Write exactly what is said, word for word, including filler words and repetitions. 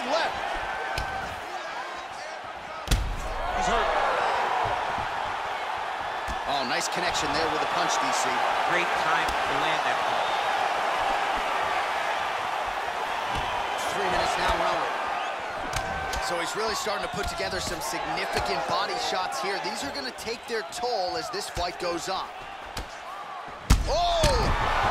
big left. He's hurt. Oh, nice connection there with a punch, D C. Great time to land that punch. Three minutes now, Rowan. So he's really starting to put together some significant body shots here. These are going to take their toll as this fight goes on. Oh!